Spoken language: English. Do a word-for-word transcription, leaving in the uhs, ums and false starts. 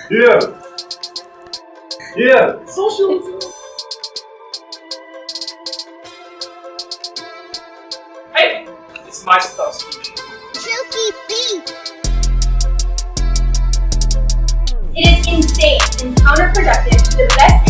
Yeah. Yeah. Socialism. Hey, it's my stuff speaking. Chooky beat. It is insane and counterproductive to the best